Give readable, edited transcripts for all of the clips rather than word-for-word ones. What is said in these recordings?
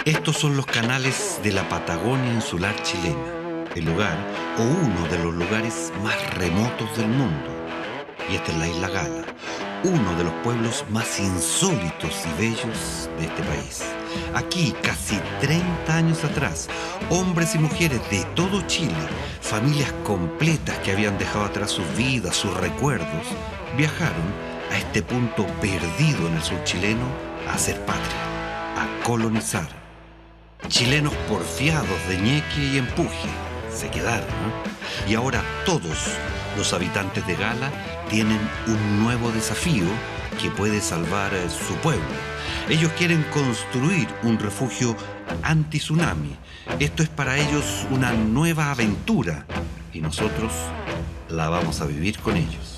Estos son los canales de la Patagonia insular chilena, el lugar o uno de los lugares más remotos del mundo. Y esta es la isla Gala, uno de los pueblos más insólitos y bellos de este país. Aquí, casi 30 años atrás, hombres y mujeres de todo Chile, familias completas que habían dejado atrás sus vidas, sus recuerdos, viajaron a este punto perdido en el sur chileno a hacer patria, a colonizar. Chilenos porfiados de ñeque y empuje se quedaron, ¿no? Y ahora todos los habitantes de Gala tienen un nuevo desafío que puede salvar su pueblo. Ellos quieren construir un refugio anti-tsunami. Esto es para ellos una nueva aventura y nosotros la vamos a vivir con ellos.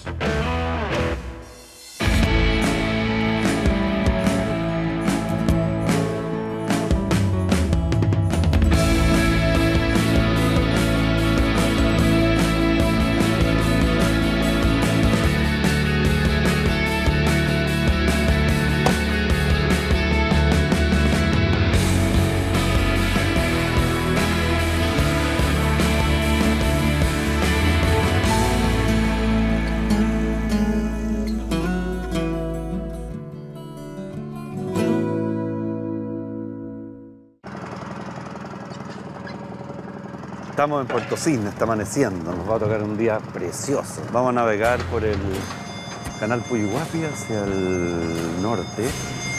Estamos en Puerto Cisne, está amaneciendo, nos va a tocar un día precioso. Vamos a navegar por el canal Puyuhuapi hacia el norte.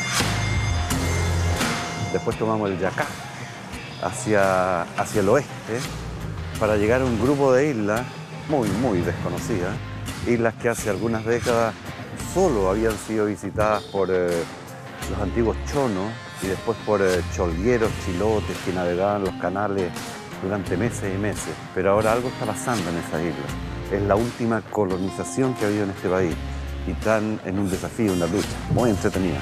Después tomamos el Yacá hacia el oeste para llegar a un grupo de islas muy desconocidas. Islas que hace algunas décadas solo habían sido visitadas por los antiguos chonos y después por cholgueros, chilotes que navegaban los canales durante meses y meses, pero ahora algo está pasando en esa isla. Es la última colonización que ha habido en este país y están en un desafío, una lucha muy entretenida.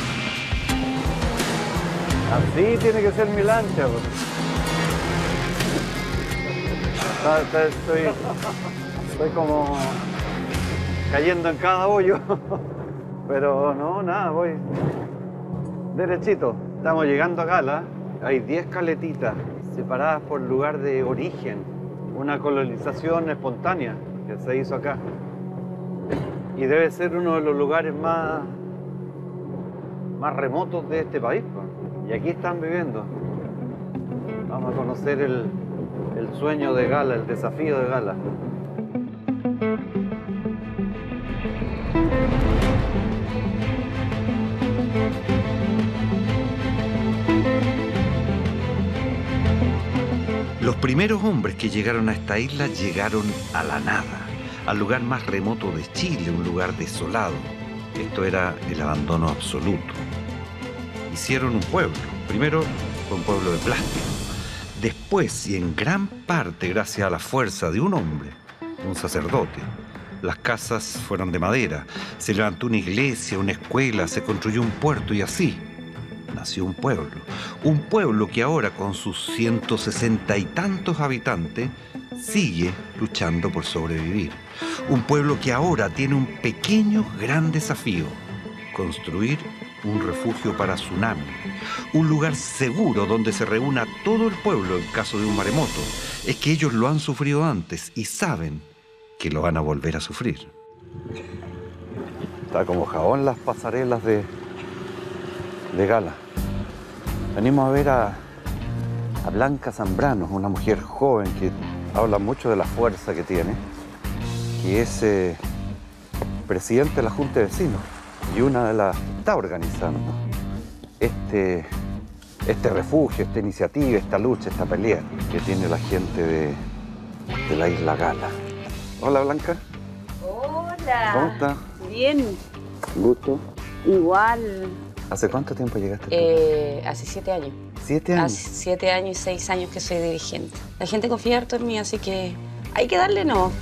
Así tiene que ser mi lancha, pues. Estoy como cayendo en cada hoyo, pero no, nada, voy derechito. Estamos llegando a Gala, hay 10 caletitas separadas por lugar de origen, una colonización espontánea que se hizo acá. Y debe ser uno de los lugares más remotos de este país, pues. Y aquí están viviendo. Vamos a conocer el sueño de Gala, el desafío de Gala. Los primeros hombres que llegaron a esta isla llegaron a la nada, al lugar más remoto de Chile, un lugar desolado. Esto era el abandono absoluto. Hicieron un pueblo. Primero fue un pueblo de plástico. Después, y en gran parte gracias a la fuerza de un hombre, un sacerdote, las casas fueron de madera. Se levantó una iglesia, una escuela, se construyó un puerto y así nació un pueblo. Un pueblo que ahora, con sus 160 y tantos habitantes, sigue luchando por sobrevivir. Un pueblo que ahora tiene un pequeño, gran desafío: construir un refugio para tsunami. Un lugar seguro donde se reúna todo el pueblo en caso de un maremoto. Es que ellos lo han sufrido antes y saben que lo van a volver a sufrir. Está como jabón las pasarelas de Gala. Venimos a ver a Blanca Zambrano, una mujer joven que habla mucho de la fuerza que tiene, que es presidente de la Junta de Vecinos y una de las que está organizando este refugio, esta iniciativa, esta lucha, esta pelea que tiene la gente de la isla Gala. Hola, Blanca. Hola. ¿Cómo estás? Bien. Gusto. Igual. ¿Hace cuánto tiempo llegaste? Hace 7 años. 7 años. Hace 7 años y 6 años que soy dirigente. La gente confía harto en mí, así que hay que darle no.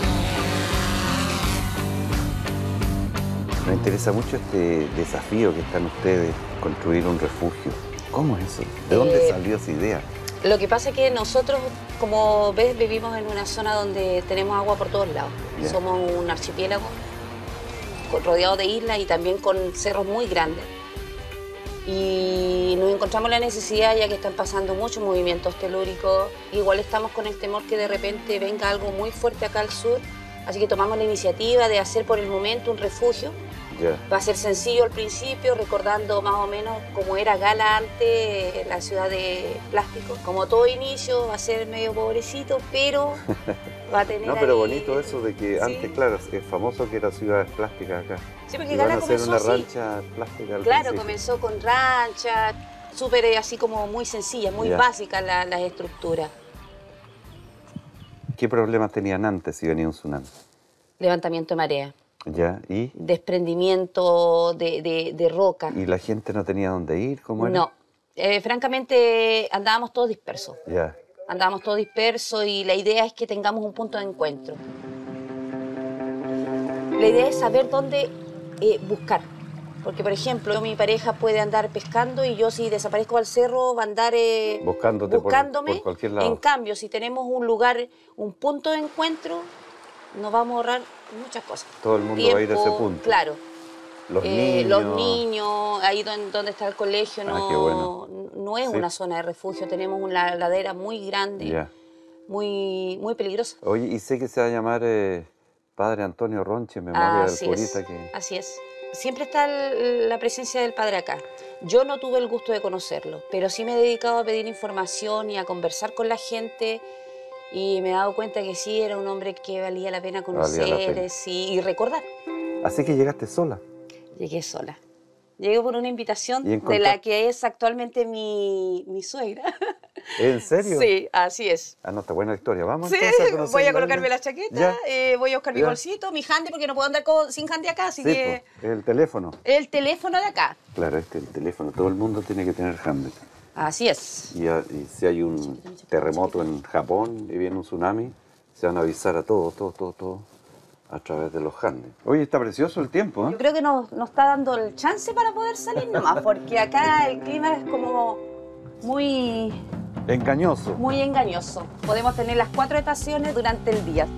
Me interesa mucho este desafío que están ustedes, construir un refugio. ¿Cómo es eso? ¿De dónde salió esa idea? Lo que pasa es que nosotros, como ves, vivimos en una zona donde tenemos agua por todos lados. Yeah. Somos un archipiélago rodeado de islas y también con cerros muy grandes. Y nos encontramos la necesidad, ya que están pasando muchos movimientos telúricos. Igual estamos con el temor que de repente venga algo muy fuerte acá al sur. Así que tomamos la iniciativa de hacer por el momento un refugio. Va a ser sencillo al principio, recordando más o menos cómo era Gala antes, la ciudad de plástico. Como todo inicio, va a ser medio pobrecito, pero va a tener No, pero ahí... bonito eso de que Sí. antes, claro, es famoso que era ciudades plásticas acá. Sí, porque Y van Gala a hacer comenzó una así. rancha plástica al Claro, principio. comenzó con rancha, súper así como muy sencilla, muy Ya. básica las estructuras. ¿Qué problemas tenían antes si venía un tsunami? Levantamiento de marea, Ya, desprendimiento de roca. ¿Y la gente no tenía dónde ir? ¿Cómo era? No, francamente andábamos todos dispersos. Ya. Andábamos todos dispersos y la idea es que tengamos un punto de encuentro. La idea es saber dónde buscar. Porque, por ejemplo, mi pareja puede andar pescando y yo si desaparezco al cerro va a andar Buscándote buscándome. por cualquier lado. En cambio, si tenemos un lugar, un punto de encuentro, nos vamos a ahorrar muchas cosas. Todo el mundo va a ir a ese punto. Claro. Los niños. Los niños, ahí donde está el colegio, Ah, qué bueno. no es Sí. una zona de refugio. Tenemos una ladera muy grande, Ya. muy peligrosa. Oye, y sé que se va a llamar Padre Antonio Ronche, en memoria del Así curita es, que... así es. Siempre está la presencia del padre acá. Yo no tuve el gusto de conocerlo, pero sí me he dedicado a pedir información y a conversar con la gente y me he dado cuenta que sí, era un hombre que valía la pena conocer, Valía la pena. sí, y recordar. Así que llegaste sola. Llegué sola. Llegué por una invitación ¿Y de la que es actualmente mi suegra. ¿En serio? Sí, así es. Ah, no, está buena la historia. Vamos Sí, entonces a conocerla. voy a colocarme la chaqueta, Ya. voy a buscar mi Ya. bolsito, mi handy, porque no puedo andar sin handy acá, así Sí, que pues, el teléfono. el teléfono de acá. Claro, el teléfono. Todo el mundo tiene que tener handle. Así es. Y si hay un terremoto en Japón y viene un tsunami, se van a avisar a todos, a través de los handles. Oye, está precioso el tiempo, Yo creo que nos está dando el chance para poder salir nomás, porque acá el clima es como muy Engañoso. engañoso. Podemos tener las 4 estaciones durante el día.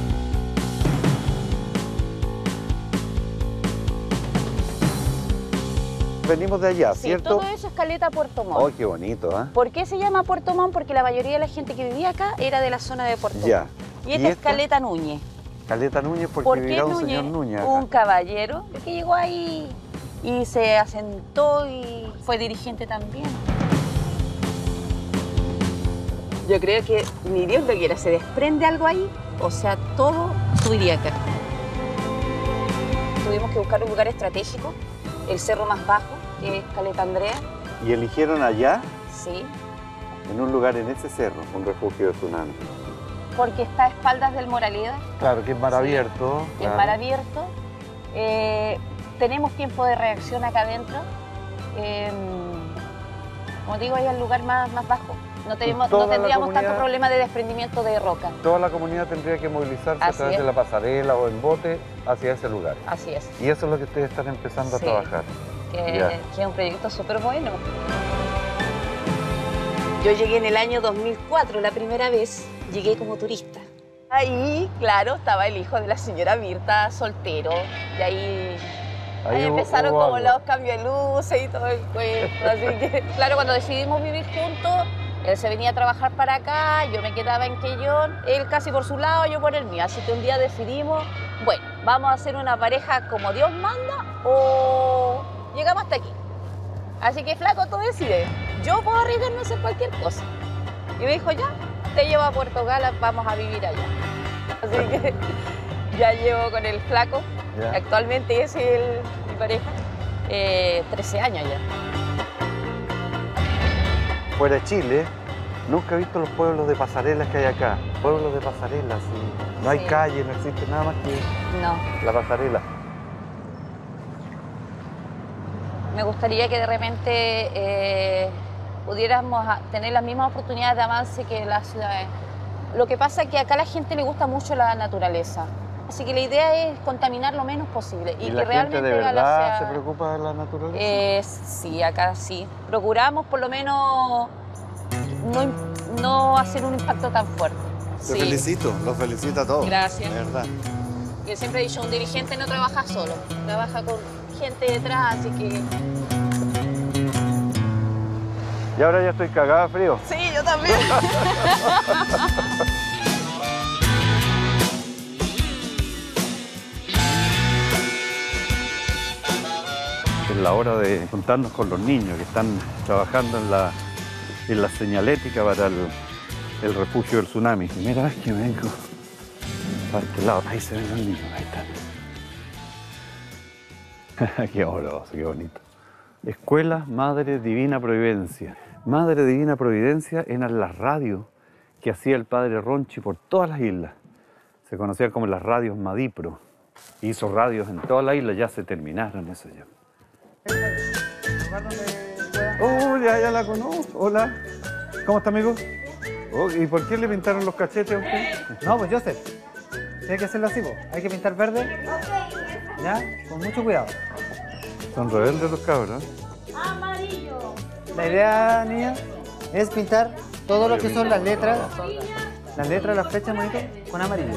Venimos de allá, Sí, ¿cierto? todo eso es Caleta Puerto Montt. ¡Oh, qué bonito! ¿Ah? ¿Por qué se llama Puerto Montt? Porque la mayoría de la gente que vivía acá era de la zona de Puerto Ya. Montt. Y esta es Caleta Núñez. Caleta Núñez, porque ¿Por qué vivirá un Núñez? señor Núñez acá. Un caballero que llegó ahí y se asentó y fue dirigente también. Yo creo que ni Dios lo quiera, se desprende algo ahí, o sea, todo subiría acá. Tuvimos que buscar un lugar estratégico, el cerro más bajo, que es Caleta Andrea, Y eligieron allá, sí, en un lugar en ese cerro, un refugio de tsunami. porque está a espaldas del Moraleda, Claro, que es mar Sí. abierto. es mar abierto. Tenemos tiempo de reacción acá adentro. Como digo, ahí es el lugar más bajo. No toda no la tendríamos comunidad- tanto problema de desprendimiento de roca. Toda la comunidad tendría que movilizarse a Así través es. de la pasarela o en bote hacia ese lugar. Así es. Y eso es lo que ustedes están empezando Sí. a trabajar. Que, Ya. que es un proyecto súper bueno. Yo llegué en el año 2004, la primera vez, llegué como turista. Ahí, claro, estaba el hijo de la señora Mirta, soltero, y ahí Ahí hubo- empezaron hubo como algo. los cambios de luces y todo el cuento. Así que, claro, cuando decidimos vivir juntos, él se venía a trabajar para acá, yo me quedaba en Quellón, él casi por su lado, yo por el mío. Así que un día decidimos, bueno, vamos a hacer una pareja como Dios manda o llegamos hasta aquí. Así que, flaco, tú decides. Yo puedo arriesgarme a hacer cualquier cosa. Y me dijo, ya, te llevo a Puerto Gala, vamos a vivir allá. Así que ya llevo con el flaco, Ya. actualmente es mi pareja, 13 años ya. Fuera de Chile, nunca he visto los pueblos de pasarelas que hay acá. Pueblos de pasarelas, sí. No hay Sí. calle, no existe nada más que No, la pasarela. me gustaría que de repente pudiéramos tener las mismas oportunidades de avance que las ciudades. Lo que pasa es que acá a la gente le gusta mucho la naturaleza. Así que la idea es contaminar lo menos posible y, ¿Y que la gente realmente de Gala verdad sea- se preocupa de la naturaleza? Sí, acá sí. Procuramos por lo menos no hacer un impacto tan fuerte. Te felicito, los felicito a todos. Gracias. De verdad. Yo siempre he dicho, un dirigente no trabaja solo, trabaja con gente detrás, así que... Y ahora ya estoy cagada de frío. Sí, yo también. Es la hora de juntarnos con los niños que están trabajando en la señalética para el refugio del tsunami. Primera vez que vengo para este lado. Ahí se ven los niños, ahí están. Qué amoroso, qué bonito. Escuela Madre Divina Providencia. Madre Divina Providencia eran las radios que hacía el padre Ronchi por todas las islas. Se conocían como las radios Madipro. Hizo radios en toda la isla, ya se terminaron eso ya. Oh, ya la conozco. Hola. ¿Cómo está, amigo? Oh, ¿y por qué le pintaron los cachetes a usted? No, pues Joseph, tiene que hacerlo así, po. Hay que pintar verde. ¿Ya? Con mucho cuidado. Son rebeldes los cabros. Amarillo. La idea, niña, es pintar todo lo que son las letras, las flechas, monito, con amarillo.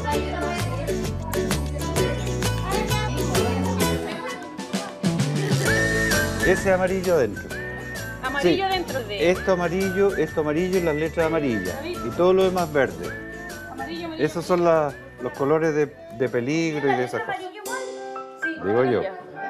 Ese amarillo adentro. Amarillo Sí. dentro de. Esto amarillo y las letras amarillas. Y todo lo demás verde. Amarillo. Esos son los colores de peligro y de esas cosas. Sí. Digo yo.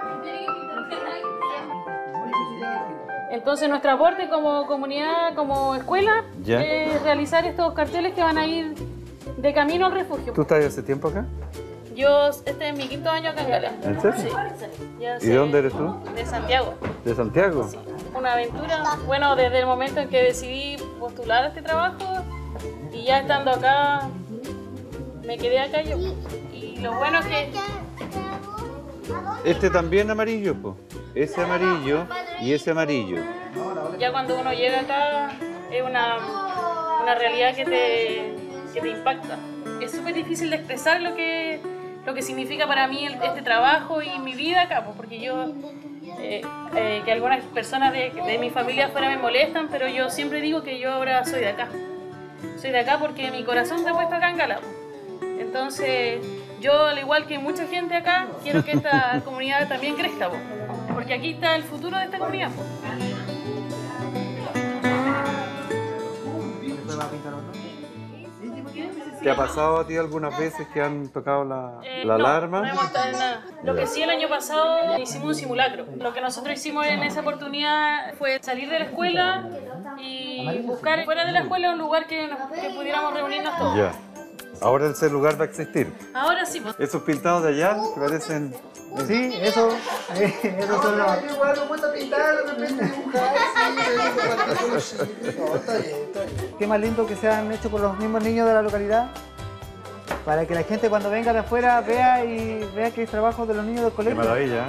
Entonces nuestro aporte como comunidad, como escuela, Ya. es realizar estos carteles que van a ir de camino al refugio. ¿Tú estás hace tiempo acá? Yo, este es mi 5º año acá en Gala. ¿En serio? Sí. Ya ¿Y sé- de dónde eres tú? De Santiago. ¿De Santiago? Sí. Una aventura. Bueno, desde el momento en que decidí postular a este trabajo y ya estando acá, me quedé acá yo. Y lo bueno es que Este también amarillo, po. Ese amarillo y ese amarillo. ya cuando uno llega acá es una realidad que te impacta. Es súper difícil de expresar lo que significa para mí este trabajo y mi vida acá, pues, porque yo, que algunas personas de mi familia afuera me molestan, pero yo siempre digo que yo ahora soy de acá. Soy de acá porque mi corazón está puesto acá en Gala. Entonces, yo, al igual que mucha gente acá, quiero que esta comunidad también crezca, pues, porque aquí está el futuro de esta comunidad. Pues. ¿Te ha pasado a ti algunas veces que han tocado la No, alarma? no hemos estado en nada. Lo que sí, el año pasado hicimos un simulacro. Lo que nosotros hicimos en esa oportunidad fue salir de la escuela y buscar fuera de la escuela un lugar que pudiéramos reunirnos todos. Ya. Ahora ese lugar va a existir. Ahora sí, pues. Esos pintados de allá que parecen... Sí, eso son los... Qué más lindo que se han hecho por los mismos niños de la localidad, para que la gente cuando venga de afuera vea que es trabajo de los niños del Qué colegio. maravilla.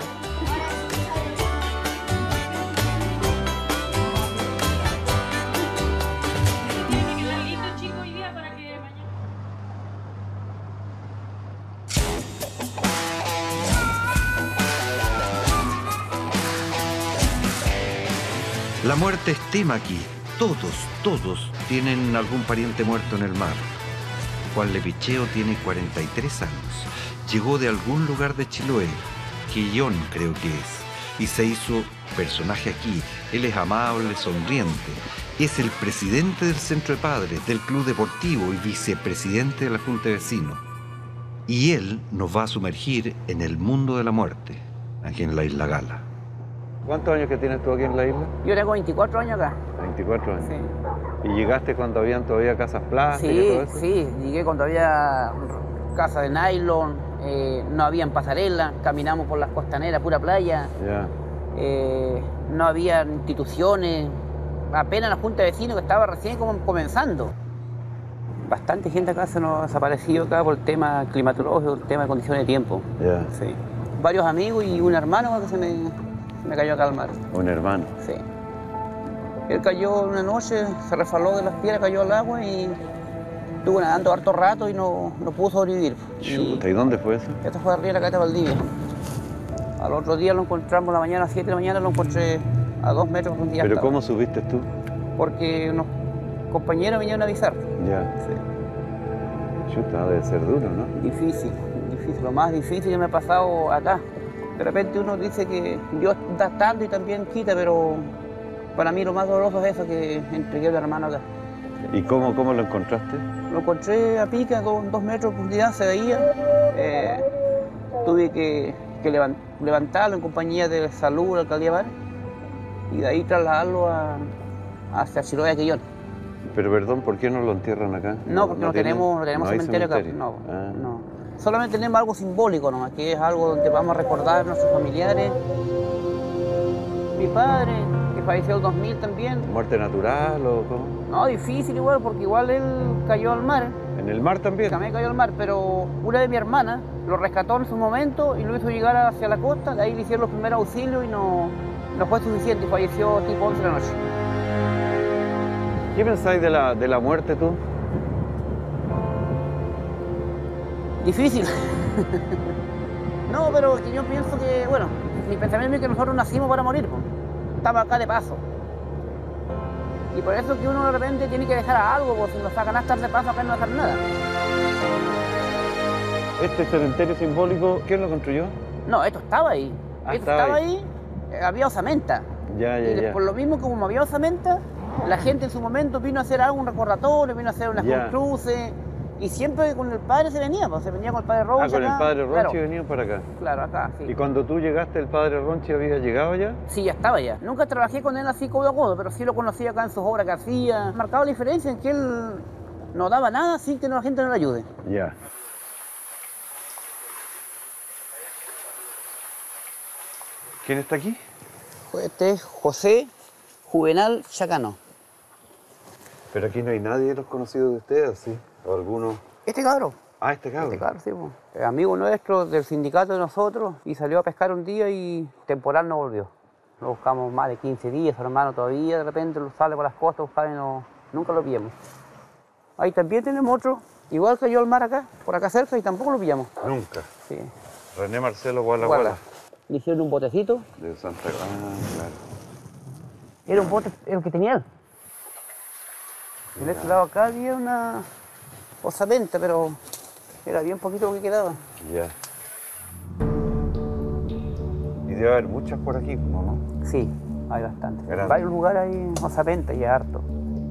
Tiene que quedar lindo, chicos, hoy día para que mañana... La muerte es tema aquí. Todos tienen algún pariente muerto en el mar. Juan Lepicheo tiene 43 años. Llegó de algún lugar de Chiloé, Quillón creo que es, y se hizo personaje aquí. Él es amable, sonriente. Es el presidente del Centro de Padres, del Club Deportivo y vicepresidente de la Junta de Vecinos. Y él nos va a sumergir en el mundo de la muerte, aquí en la Isla Gala. ¿Cuántos años que tienes tú aquí en la isla? Yo tengo 24 años acá. 24 años. Sí, ¿Y llegaste cuando habían todavía casas plásticas y todo eso? sí, llegué cuando había casa de nylon, no habían pasarela, caminamos por las costaneras, pura playa, Ya. no había instituciones, apenas la Junta de Vecinos que estaba recién comenzando. Bastante gente acá se nos ha desaparecido acá por el tema climatológico, el tema de condiciones de tiempo. Ya. Sí. Varios amigos y un hermano que se me cayó acá al mar. Un hermano. Sí. Él cayó una noche, se resbaló de las piedras, cayó al agua y estuvo nadando harto rato y no pudo sobrevivir. Chuta, ¿y dónde fue eso? Esto fue arriba de la Caleta Valdivia. Al otro día lo encontramos, la mañana, a 7 de la mañana, lo encontré a 2 metros de un día. ¿Pero cómo subiste tú? Porque unos compañeros vinieron a avisar. Ya. Sí. Chuta, debe ser duro, ¿no? Difícil, lo más difícil que me ha pasado acá. De repente uno dice que Dios da tanto y también quita, pero Para mí lo más doloroso es eso, que entregué a mi hermano acá. ¿Y cómo lo encontraste? Lo encontré a pica con 2 metros de profundidad, se veía. Tuve que levantarlo en compañía de salud, la alcaldía Bar, y de ahí trasladarlo hacia Chiloé, Quillón. Pero perdón, ¿por qué no lo entierran acá? No, porque no tenemos hay cementerio acá. No, Ah. no. Solamente tenemos algo simbólico nomás, que es algo donde vamos a recordar a nuestros familiares. Mi padre, que falleció en el 2000 también. ¿Muerte natural o cómo? No, difícil igual, porque igual él cayó al mar. ¿En el mar también? También cayó al mar, pero una de mi hermana lo rescató en su momento y lo hizo llegar hacia la costa. De ahí le hicieron los primeros auxilios y no fue suficiente y falleció tipo 11 de la noche. ¿Qué pensáis de la muerte tú? Difícil. No, pero que yo pienso que, bueno, mi pensamiento es que nosotros nacimos para morir, pues. Estamos acá de paso. Y por eso que uno de repente tiene que dejar algo, porque si nos sacan a estar de paso acá no dejar nada. ¿Este cementerio simbólico, quién lo construyó? No, esto estaba ahí. Ah, Esto estaba ahí, había osamenta. Ya. Por lo mismo, como había osamenta, la gente en su momento vino a hacer algún recordatorio, vino a hacer unas cruces. Y siempre con el padre se venía con el padre Ronchi. Ah, con acá. el padre Ronchi Claro. venían para acá. Claro, acá, sí. ¿Y cuando tú llegaste, el padre Ronchi había llegado ya? Sí, ya estaba ya. Nunca trabajé con él así codo a codo, pero sí lo conocía acá en sus obras que hacía. Marcaba la diferencia en que él no daba nada sin que la gente no le ayude. Ya. ¿Quién está aquí? Este es José Juvenal Chacano. Pero aquí no hay nadie de los conocidos de ustedes, ¿sí? ¿O alguno? Este cabro. Ah, este cabrón. Este cabro, sí. Po. Amigo nuestro del sindicato de nosotros y salió a pescar un día y temporal no volvió. Lo buscamos más de 15 días, su hermano todavía de repente lo sale por las costas a buscar y nunca lo pillamos. Ahí también tenemos otro, igual cayó al mar acá, por acá cerca y tampoco lo pillamos. Nunca. Sí. René Marcelo Guala. Le hicieron un botecito. De Santa... Ah, claro. Era un bote, el que tenía él. En este lado acá había una osamenta, pero era bien poquito lo que quedaba. Ya. Y debe haber muchas por aquí, ¿no? Sí, hay bastante. Grande. En varios lugares hay osamenta y harto.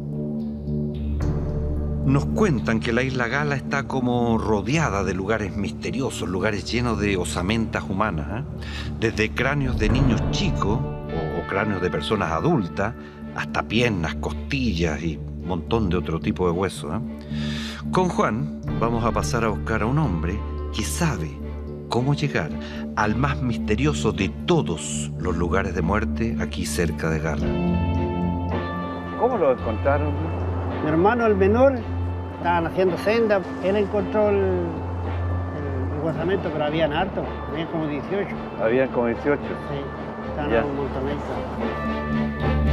Nos cuentan que la isla Gala está como rodeada de lugares misteriosos, lugares llenos de osamentas humanas, ¿eh? Desde cráneos de niños chicos o cráneos de personas adultas, hasta piernas, costillas y un montón de otro tipo de huesos, ¿eh? Con Juan vamos a pasar a buscar a un hombre que sabe cómo llegar al más misterioso de todos los lugares de muerte aquí cerca de Gala. ¿Cómo lo encontraron? Mi hermano, el menor, estaban haciendo senda. Él encontró el osamento, pero habían harto, habían como 18. Habían como 18. Sí, estaban Ya. un montoneta.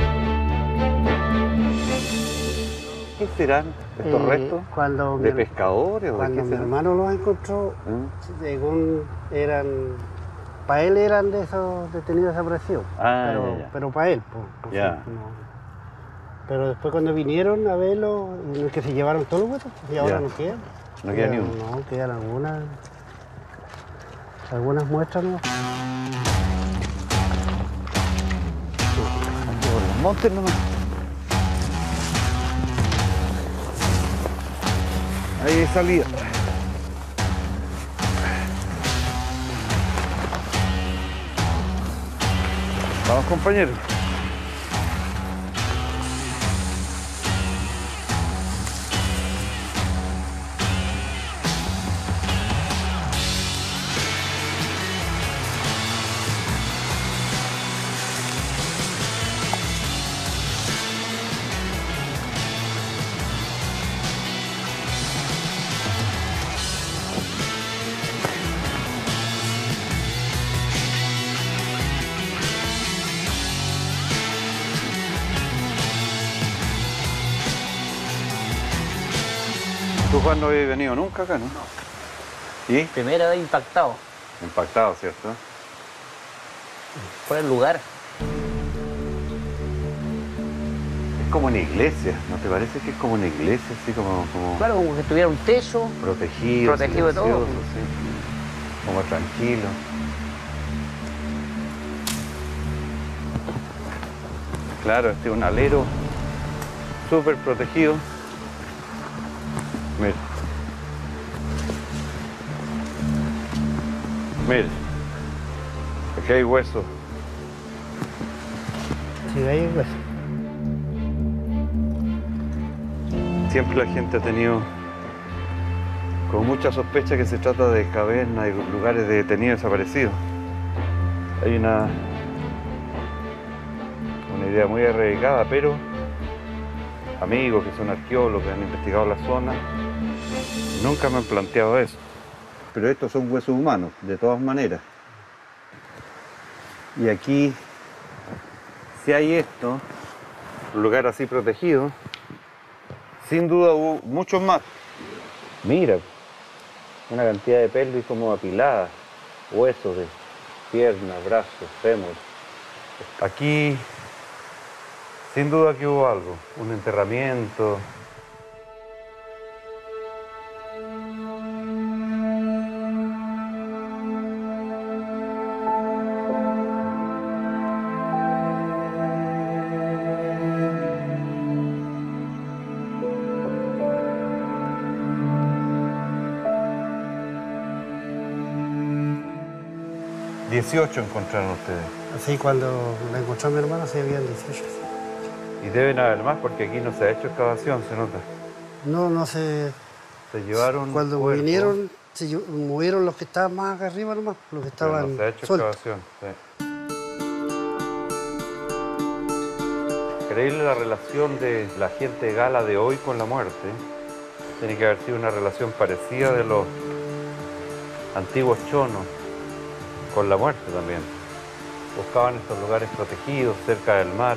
¿Qué serán estos restos? Cuando ¿De mi, pescadores o de cuando qué mi serán? hermano los encontró, según eran, para él eran de esos detenidos desaparecidos. Ah, pero, ya. pero para él. Pues, Ya. no. Pero después cuando vinieron a verlo, en el que se llevaron todos los huesos, y ahora Ya. no quedan. No queda ni uno. No, quedan algunas muestras, ¿no? Aquí por los montes nomás. Ahí hay salida. Vamos, compañeros. Tú, Juan, no habías venido nunca acá, ¿no? No. ¿Y? Primera vez impactado Impactado, ¿cierto? por el lugar. Es como una iglesia, ¿no te parece que es como una iglesia, así como Claro, como que tuviera un techo. protegido, Protegido de todo. silencioso, sí. Como tranquilo? Claro, este es un alero súper protegido. Mira. Mira. Aquí hay hueso. Sí, ahí hay hueso. Siempre la gente ha tenido con mucha sospecha que se trata de cavernas y lugares de detenidos desaparecidos. Hay una idea muy arraigada, pero amigos que son arqueólogos, que han investigado la zona, nunca me han planteado eso. Pero estos son huesos humanos, de todas maneras. Y aquí, si hay esto, un lugar así protegido, sin duda hubo muchos más. Mira, una cantidad de pelvis como apiladas, huesos de piernas, brazos, fémur. Aquí, sin duda que hubo algo, un enterramiento. ¿18 encontraron ustedes? Así cuando la encontró mi hermano se habían 18. Y deben haber más porque aquí no se ha hecho excavación, se nota. No se... Se llevaron Cuando cuerpos, vinieron, movieron los que estaban más acá arriba nomás, los que pero estaban no se ha hecho sueltos. excavación. Sí. Increíble la relación de la gente gala de hoy con la muerte. Tiene que haber sido una relación parecida de los antiguos chonos con la muerte también. Buscaban estos lugares protegidos, cerca del mar.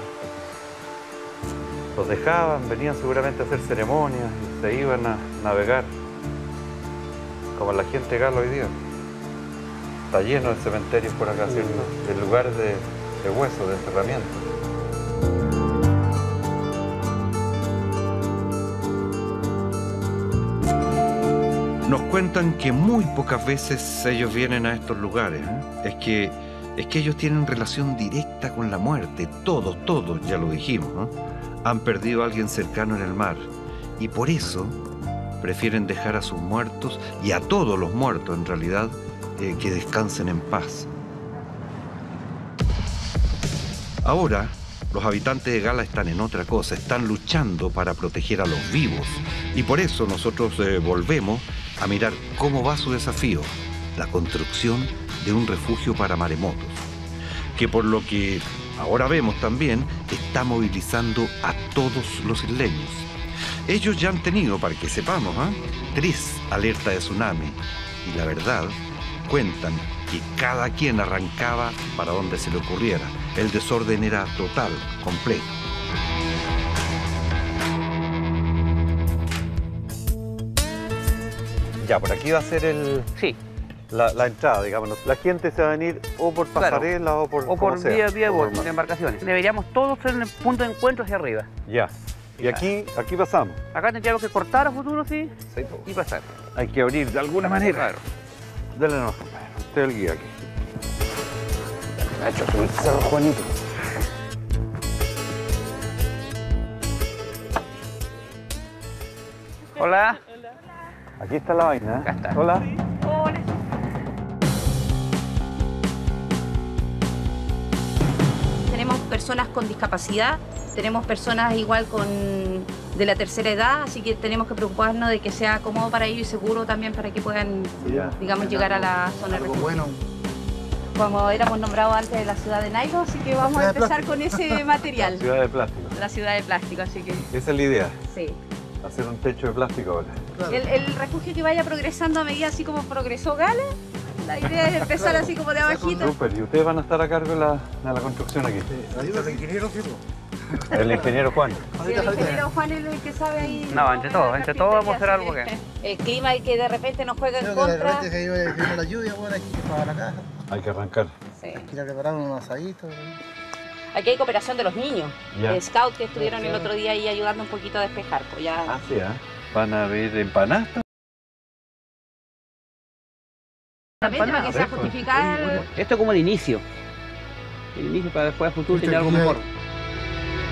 Los dejaban, venían seguramente a hacer ceremonias y se iban a navegar. Como la gente gala hoy día. Está lleno de cementerios por acá, ¿cierto? De lugares de huesos, de enterramiento. Nos cuentan que muy pocas veces ellos vienen a estos lugares. Es que ellos tienen relación directa con la muerte. Todos, ya lo dijimos, ¿no? Han perdido a alguien cercano en el mar. Y por eso prefieren dejar a sus muertos, y a todos los muertos en realidad, que descansen en paz. Ahora, los habitantes de Gala están en otra cosa. Están luchando para proteger a los vivos. Y por eso nosotros volvemos a mirar cómo va su desafío, la construcción de un refugio para maremotos, que por lo que ahora vemos también está movilizando a todos los isleños. Ellos ya han tenido, para que sepamos, 3 alertas de tsunami, y la verdad, cuentan que cada quien arrancaba para donde se le ocurriera. El desorden era total, completo. Ya, por aquí va a ser Sí. la entrada, digamos. La gente se va a venir o por pasarela, claro, o por vía de embarcaciones. Deberíamos todos ser en el punto de encuentro hacia arriba. Ya. Y aquí pasamos. Acá tendríamos que cortar a futuro, sí, y pasar. Hay que abrir de alguna manera. Claro. Dale nomás, compadre. Usted es el guía aquí. Ha hecho subir Cerro Juanito. Hola. Aquí está la vaina, ¿eh? Acá está. Hola. Hola. Tenemos personas con discapacidad, tenemos personas igual de la tercera edad, así que tenemos que preocuparnos de que sea cómodo para ellos y seguro también para que puedan, digamos, llegar a la zona de refugio. Bueno. Como éramos nombrados antes de la ciudad de Nailo, así que vamos a empezar con ese material. Ciudad de plástico. La ciudad de plástico, así que Esa es la idea. sí. Hacer un techo de plástico ahora. El refugio que vaya progresando a medida así como progresó Gala, la idea es empezar así como de abajito. Súper. ¿Y ustedes van a estar a cargo de la construcción aquí? Ahí está el ingeniero, sí, El ingeniero Juan. Sí, el ingeniero Juan es el que sabe ahí. No, entre todos vamos a hacer algo que... El clima y que de repente nos juega en Creo que de contra. repente se vino la lluvia, bueno, aquí para la casa. Hay que arrancar. Sí. Hay que ir a preparar unos asaditos. Aquí hay cooperación de los niños, Ya. Scout que estuvieron el otro día ahí ayudando un poquito a despejar. Pues ya. Ah, sí, ¿eh? Van a ver empanadas. Exactamente, para que sea justificar. Esto es como el inicio. El inicio para después a futuro tener algo mejor.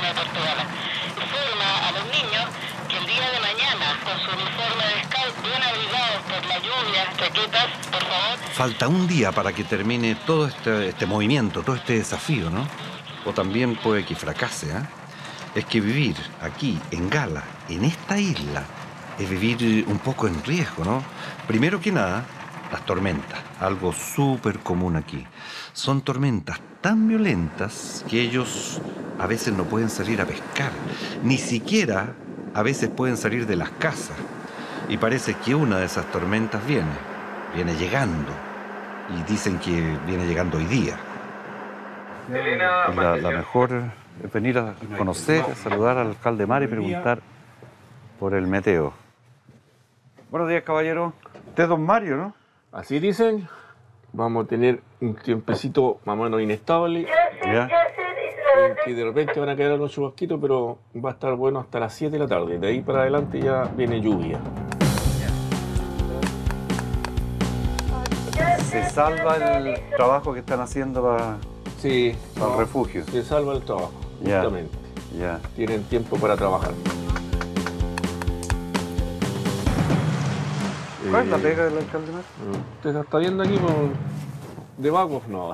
de Portugal. Informa a los niños que el día de mañana, con su uniforme de scout bien abrigados por la lluvia, chaquetas, por favor. Falta un día para que termine todo este movimiento, todo este desafío, ¿no? O también puede que fracase, ¿eh? Es que vivir aquí, en Gala, en esta isla, es vivir un poco en riesgo, ¿no? Primero que nada, las tormentas, algo súper común aquí. Son tormentas tan violentas que ellos a veces no pueden salir a pescar, ni siquiera a veces pueden salir de las casas. Y parece que una de esas tormentas viene llegando, y dicen que viene llegando hoy día. La mejor es venir a conocer, a saludar al alcalde Mar y preguntar por el meteo. Buenos días, caballero. Usted es don Mario, ¿no? Así dicen, vamos a tener un tiempecito más o menos inestable, Ya. que de repente van a quedar unos chubasquitos, pero va a estar bueno hasta las 7 de la tarde. De ahí para adelante ya viene lluvia. ¿Se salva el trabajo que están haciendo para Sí, el refugio? se salva el trabajo, Ya. justamente. Ya. Tienen tiempo para trabajar. ¿Cuál es la pega del alcalde Mar? Usted está viendo aquí de vagos, no.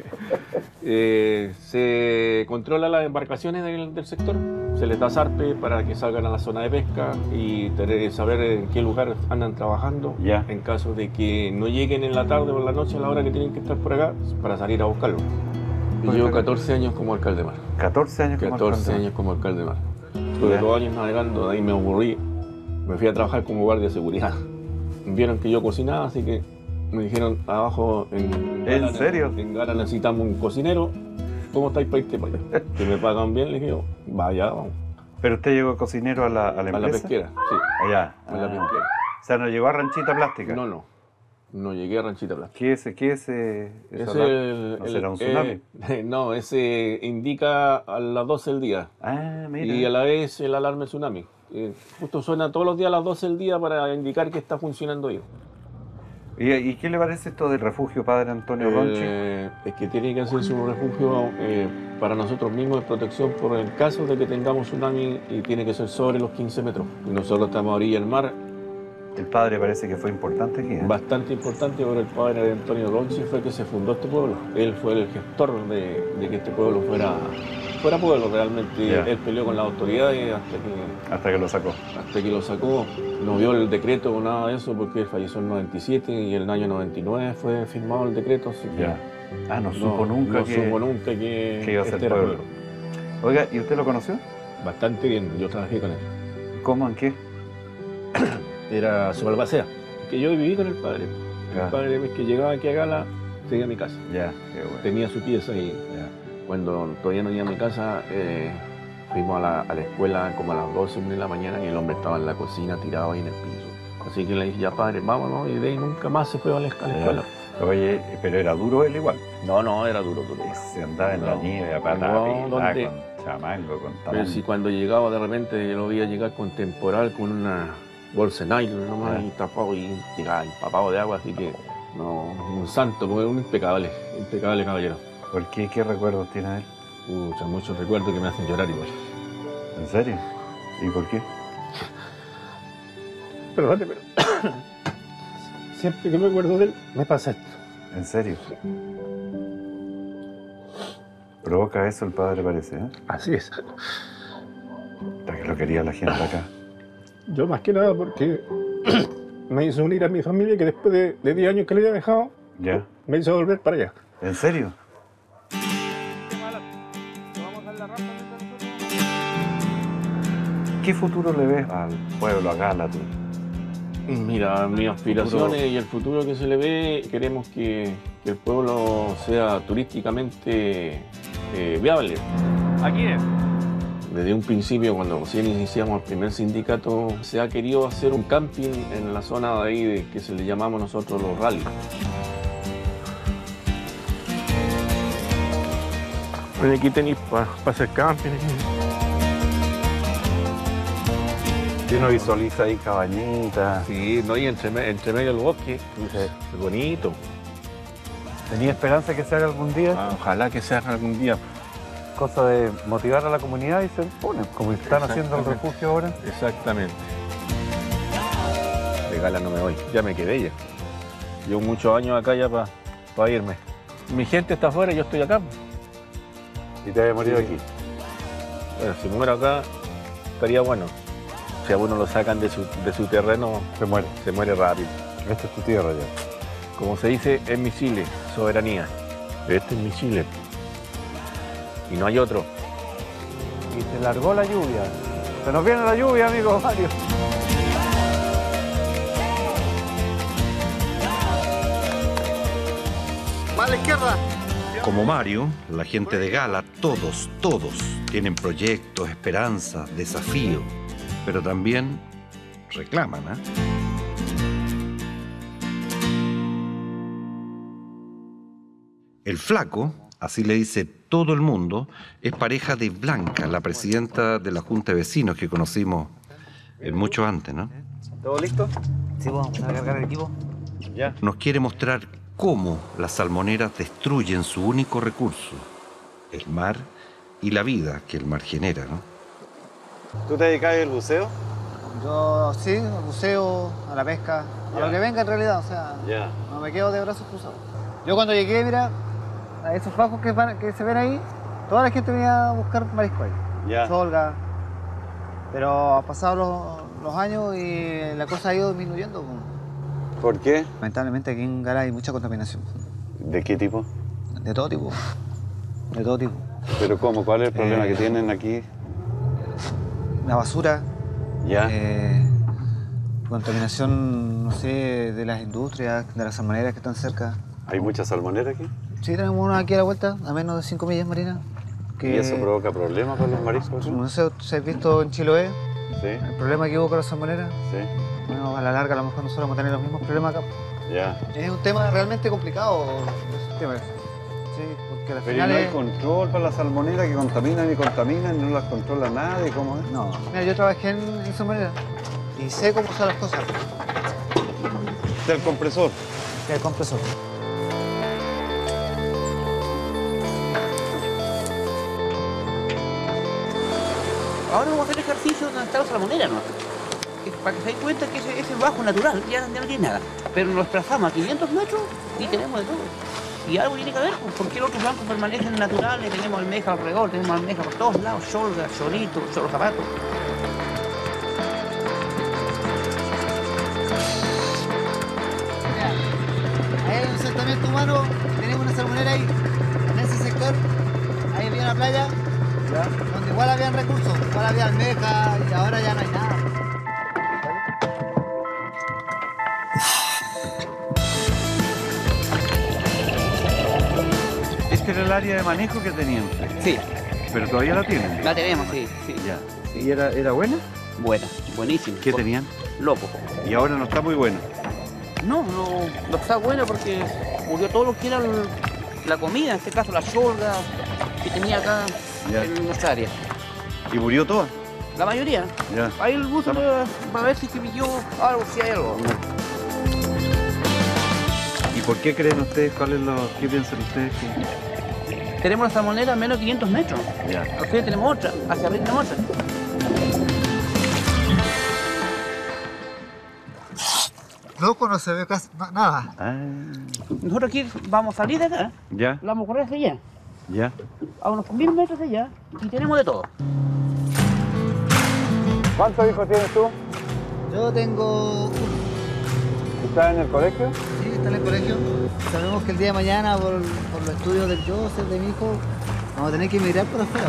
Se controla las embarcaciones del sector, se les da zarpe para que salgan a la zona de pesca y saber en qué lugar andan trabajando, Ya. en caso de que no lleguen en la tarde o en la noche a la hora que tienen que estar por acá, para salir a buscarlo. Y llevo 14 años como alcalde de mar. 14 años como 14 alcalde. años como alcalde de mar. Estuve Ya. 2 años navegando, de ahí me aburrí. Me fui a trabajar como guardia de seguridad. Vieron que yo cocinaba, así que me dijeron abajo ¿En Gala, serio? En Gala necesitamos un cocinero. ¿Cómo estáis para irte para allá? Que me pagan bien, le dije yo, vaya, vamos. ¿Pero usted llegó cocinero a la empresa? A la pesquera, sí. Allá. A la pesquera. O sea, ¿no llegó a Ranchita Plástica? No. No llegué a Ranchita Plástica. ¿Qué es Ese ¿No será un tsunami? no, ese indica a las 12 del día. Ah, mira. Y a la vez el alarme tsunami. Justo suena todos los días a las 12 del día para indicar que está funcionando bien. ¿Y qué le parece esto del refugio Padre Antonio Ronchi? Es que tiene que hacer su refugio para nosotros mismos de protección por el caso de que tengamos tsunami, y tiene que ser sobre los 15 metros. Y nosotros estamos a orilla del mar. El padre parece que fue importante aquí, ¿eh? Bastante importante, porque el padre de Antonio Ronchi fue el que se fundó este pueblo. Él fue el gestor de que este pueblo fuera pueblo realmente. Ya. Él peleó con las autoridades Hasta que lo sacó. hasta que lo sacó. No vio el decreto o nada de eso, porque él falleció en el 97 y en el año 99 fue firmado el decreto. Así que Ya. Ah, no supo nunca que que iba a ser este era pueblo. Oiga, ¿y usted lo conoció? Bastante bien, yo trabajé con él. ¿Cómo? ¿En qué? Era su albacea, que yo viví con el padre. Ya. El padre, vez que llegaba aquí a Gala, seguía a mi casa. Ya, qué bueno. Tenía su pieza y Ya. cuando todavía no iba a mi casa, fuimos a la escuela como a las 12 de la mañana y el hombre estaba en la cocina tirado ahí en el piso. Así que le dije, ya padre, vámonos, y de ahí nunca más se fue a la escuela. Oye, pero era duro él igual. No, era duro. Se andaba en la No. nieve a patada, No, ¿dónde? con chamango, con Pero tamango. si cuando llegaba de repente yo lo veía llegar con temporal, con una bolsa de nylon nomás, y tapado, y llegaba empapado de agua, así que no, un santo, porque un impecable caballero. ¿Por qué? ¿Qué recuerdos tiene él? Muchos recuerdos que me hacen llorar igual. ¿En serio? ¿Y por qué? Perdónate, pero siempre que me acuerdo de él, me pasa esto. ¿En serio? Provoca eso el padre, parece, ¿eh? Así es. Hasta que lo quería la gente acá. Yo más que nada porque me hizo unir a mi familia, que después de 10 años que le había dejado, ¿Ya? me hizo volver para allá. ¿En serio? ¿Qué futuro le ves al pueblo, a Gala, tú? Mira, mis aspiraciones y el futuro que se le ve, queremos que el pueblo sea turísticamente viable. Aquí es. Desde un principio, cuando recién iniciamos el primer sindicato, se ha querido hacer un camping en la zona de ahí que se le llamamos nosotros los rallies. Aquí tenéis para hacer camping. Si uno visualiza ahí cabañitas. Sí, no, y entre medio del bosque. Es bonito. ¿Tenía esperanza que se haga algún día? Ojalá que se haga algún día. cosa de motivar a la comunidad y se ponen, como están haciendo el refugio ahora. Exactamente. De Gala no me voy, ya me quedé ya. Llevo muchos años acá ya para irme. Mi gente está afuera y yo estoy acá. Y te había morido aquí. Bueno, si muero acá, estaría bueno. Si a uno lo sacan de su terreno, se muere rápido. Esta es tu tierra ya. Como se dice, es mi Chile, soberanía. Este es mi Chile. Y no hay otro. Y se largó la lluvia. Se nos viene la lluvia, amigo Mario. ¡Más a la izquierda! Como Mario, la gente de Gala, todos tienen proyectos, esperanzas, desafíos, pero también reclaman, ¿eh? El Flaco, así le dice todo el mundo, es pareja de Blanca, la presidenta de la Junta de Vecinos que conocimos mucho antes, ¿no? ¿Todo listo? Sí, vamos a cargar el equipo. Ya. Nos quiere mostrar cómo las salmoneras destruyen su único recurso, el mar y la vida que el mar genera, ¿no? ¿Tú te dedicas al buceo? Yo sí, al buceo, a la pesca, a lo que venga en realidad, o sea, no me quedo de brazos cruzados. Yo cuando llegué, mira, a esos bajos que se ven ahí, toda la gente venía a buscar marisco ahí, solga, pero han pasado los años y la cosa ha ido disminuyendo. ¿Por qué? Lamentablemente aquí en Gala hay mucha contaminación. ¿De qué tipo? De todo tipo. De todo tipo. ¿Pero cómo? ¿Cuál es el problema que tienen aquí? La basura. Ya. Contaminación, no sé, de las industrias, de las salmoneras que están cerca. ¿Hay muchas salmoneras aquí? Sí, tenemos una aquí a la vuelta, a menos de 5 millas marinas. ¿Y eso provoca problemas para los mariscos? No sé si has visto en Chiloé, sí. El problema que hubo con las salmoneras. Sí. Bueno, a la larga a lo mejor nosotros vamos a tener los mismos problemas acá. Ya. Es un tema realmente complicado, ese tema. Sí, porque al Pero final no hay control para las salmoneras que contaminan y contamintan, no las controla nadie, ¿cómo es? No, mira, yo trabajé en salmonera y sé cómo son las cosas. Del compresor. Del compresor. Ahora vamos a hacer ejercicio donde está la salmonera, ¿no? Para que se den cuenta que ese bajo natural ya no tiene nada. Pero nos desplazamos a 500 metros y tenemos de todo. Y algo tiene que ver, ¿por qué los otros bancos permanecen naturales? Tenemos almeja alrededor, tenemos almeja por todos lados, solga, chorito, zapatos. Ahí hay un asentamiento humano, tenemos una salmonera ahí, en ese sector, ahí había una playa, donde igual habían recursos, igual había almeja y ahora ya no hay nada. Este era el área de manejo que tenían. Sí. Pero todavía la tienen. La tenemos, sí. Ya. ¿Y era buena? Buena, buenísima. ¿Qué tenían? Loco. Y ahora no está muy buena. No está buena porque murió todo lo que era la comida, en este caso la solga que tenía acá en nuestra área. ¿Y murió toda? La mayoría. Ya. Ahí el buzo va a ver si pilló algo, si hay algo. ¿Y por qué creen ustedes? ¿Qué piensan ustedes? Tenemos la salmonera a menos de 500 metros. Ya. Ustedes tenemos otra, hacia arriba tenemos otra. Loco, no se ve casi nada. Nosotros aquí vamos a salir de acá. Ya. Vamos a correr hacia allá. Ya. A unos 1000 metros de allá y tenemos de todo. ¿Cuántos hijos tienes tú? Yo tengo uno. ¿Estás en el colegio? Sí, está en el colegio. Sabemos que el día de mañana, por los estudios del Joseph, de mi hijo, vamos a tener que emigrar por afuera.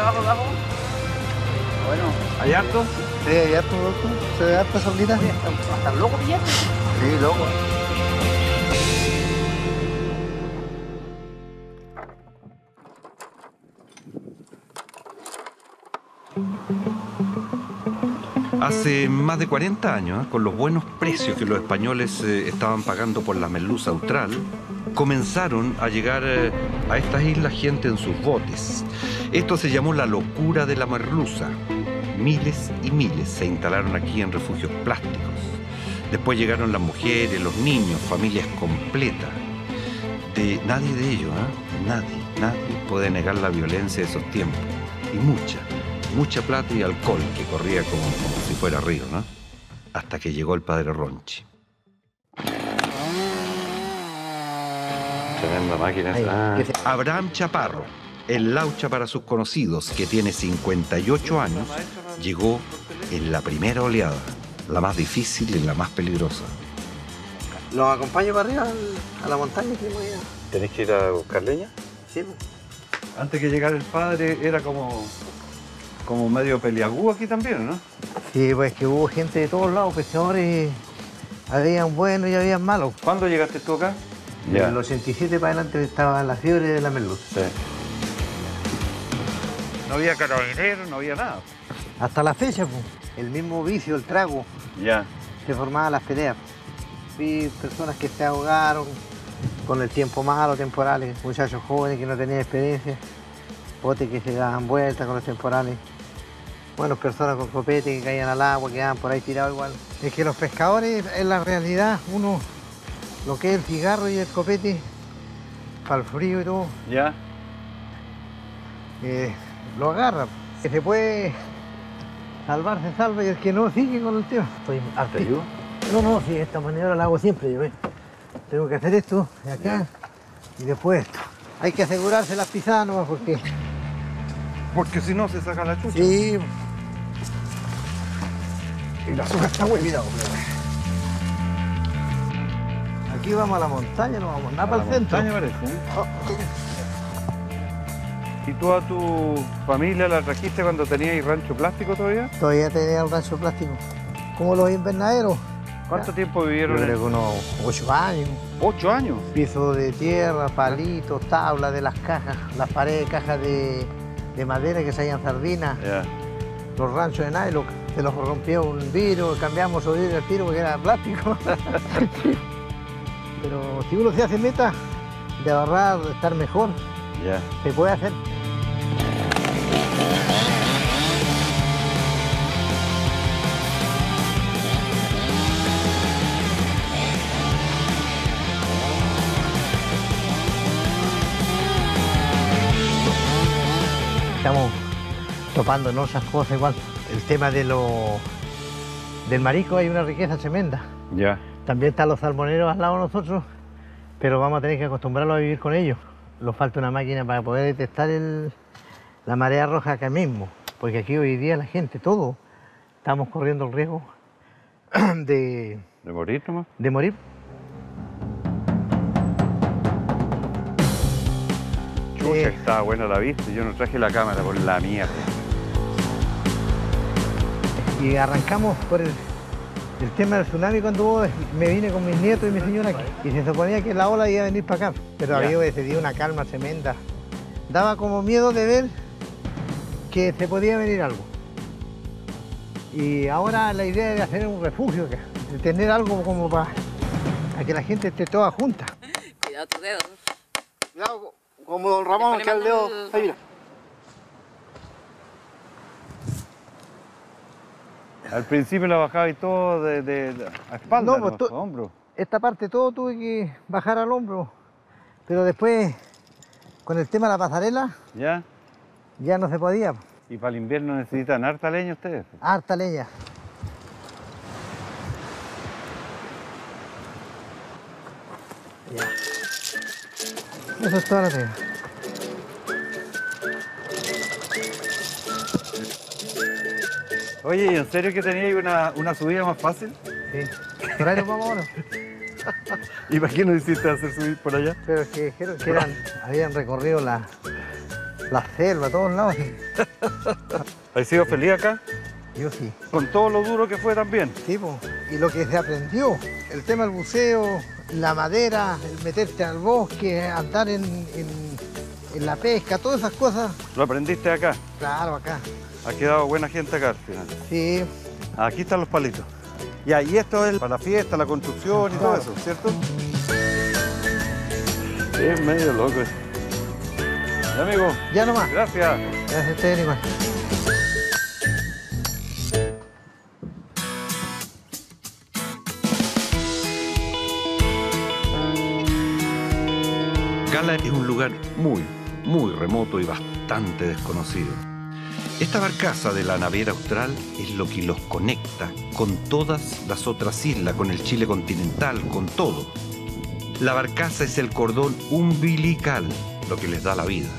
abajo, abajo. Bueno, ¿hay harto? Sí, hay harto, loco. Se ve harta solita. Hasta loco pillaste. Sí, loco. Hace más de 40 años, con los buenos precios que los españoles estaban pagando por la merluza austral, comenzaron a llegar a estas islas gente en sus botes. Esto se llamó la locura de la merluza. Miles y miles se instalaron aquí en refugios plásticos. Después llegaron las mujeres, los niños, familias completas. Nadie de ellos, nadie puede negar la violencia de esos tiempos. Y mucha plata y alcohol que corría como si fuera río, ¿no? Hasta que llegó el padre Ronchi. Tremenda máquina. Abraham Chaparro, el laucha para sus conocidos, que tiene 58 años, llegó en la primera oleada, la más difícil y la más peligrosa. ¿Los acompaño para arriba a la montaña? ¿Tenés que ir a buscar leña? Sí. Antes que llegara el padre era como medio peliagú aquí también, ¿no? Sí, pues que hubo gente de todos lados, pescadores, habían buenos y habían malos. ¿Cuándo llegaste tú acá? En el 87 para adelante estaba la fiebre de la merluza. Sí. No había carabineros, no había nada. Hasta la fecha, pues, el mismo vicio, el trago, Ya. se formaban las peleas. Vi personas que se ahogaron con el tiempo malo, temporales, muchachos jóvenes que no tenían experiencia, botes que se daban vueltas con los temporales. Bueno, personas con copete que caían al agua, quedaban por ahí tirados igual. Es que los pescadores, en la realidad, uno, lo que es el cigarro y el copete, para el frío y todo, Ya. lo agarra. Que se puede salvar, se salva, y el que no sigue con el tema. Estoy ¿Te ayudo? No, sí, de esta manera lo hago siempre yo, ¿ves? Tengo que hacer esto de acá y después esto. Hay que asegurarse las pisadas nomás porque... Porque si no se saca la chucha. Sí. Y la azúcar está muy cuidado, aquí vamos a la montaña, no vamos nada para el centro. Montaña parece, ¿eh? ¿Y tú a tu familia la trajiste cuando tenías rancho plástico todavía? Todavía tenía el rancho plástico. Como los invernaderos. ¿Cuánto tiempo vivieron? Yo creo que unos 8 años. ¿8 años? Piso de tierra, palitos, tablas de las cajas, las paredes, cajas de madera que se hallan sardinas. Ya. Los ranchos de nylon, se los rompió un vidrio, cambiamos el vidrio al tiro porque era plástico. Pero si uno se hace meta de ahorrar, de estar mejor, Ya. se puede hacer. Estamos topando en esas cosas igual. El tema del marisco, hay una riqueza tremenda. Ya. También están los salmoneros al lado de nosotros, pero vamos a tener que acostumbrarlos a vivir con ellos. Nos falta una máquina para poder detectar la marea roja acá mismo, porque aquí hoy día la gente, todos, estamos corriendo el riesgo de morir nomás. De morir. Chucha, que estaba buena la vista. Yo no traje la cámara por la mierda. Y arrancamos por el tema del tsunami cuando me vine con mis nietos y mi señora aquí. Y se suponía que la ola iba a venir para acá, pero había decidido una calma tremenda. Daba como miedo de ver que se podía venir algo. Y ahora la idea de hacer un refugio acá, de tener algo como para que la gente esté toda junta. Cuidado tu dedo. Cuidado, como don Ramón, que el dedo... Ahí mira. Al principio la bajaba y todo a espalda, no, pues, a hombro. Esta parte todo tuve que bajar al hombro, pero después, con el tema de la pasarela, ya no se podía. ¿Y para el invierno necesitan harta leña ustedes? Harta leña. Ya. Eso es toda la pega. Oye, ¿y en serio que teníais una subida más fácil? Sí. Por ahí nos vamos ahora. ¿Y para qué nos hiciste hacer subir por allá? Pero es que dijeron que habían recorrido La selva, a todos lados. ¿Has sido feliz acá? Yo sí. Con todo lo duro que fue también. Sí, po. Y lo que se aprendió, el tema del buceo, la madera, el meterte al bosque, andar en la pesca, todas esas cosas. ¿Lo aprendiste acá? Claro, acá. Ha quedado buena gente acá al final. Sí. Aquí están los palitos. Ya, y esto es para la fiesta, la construcción y todo eso, ¿cierto? Es medio loco. Ya, amigo. Ya nomás. Gracias. Gracias a ustedes, igual. Gala es un lugar muy remoto y bastante desconocido. Esta barcaza de la naviera austral es lo que los conecta con todas las otras islas, con el Chile continental, con todo. La barcaza es el cordón umbilical, lo que les da la vida.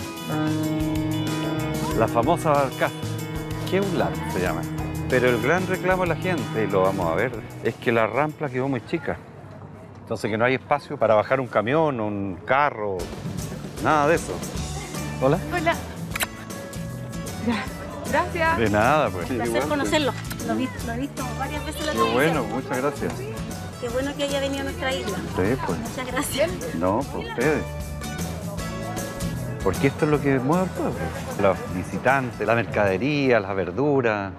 La famosa barcaza, Keular se llama. Pero el gran reclamo de la gente, y lo vamos a ver, es que la rampa quedó muy chica. Entonces que no hay espacio para bajar un camión, un carro, nada de eso. ¿Hola? Hola. Gracias. De nada, pues. Un placer conocerlo. Lo he visto varias veces en la Qué televisión. bueno, muchas gracias. Qué bueno que haya venido a nuestra isla. Sí, pues. Muchas gracias. No, por ustedes. Porque esto es lo que mueve al pueblo. Los visitantes, la mercadería, las verduras.